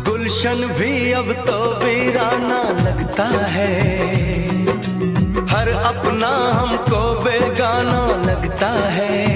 गुलशन भी अब तो वीराना लगता है, हर अपना हमको बेगाना लगता है।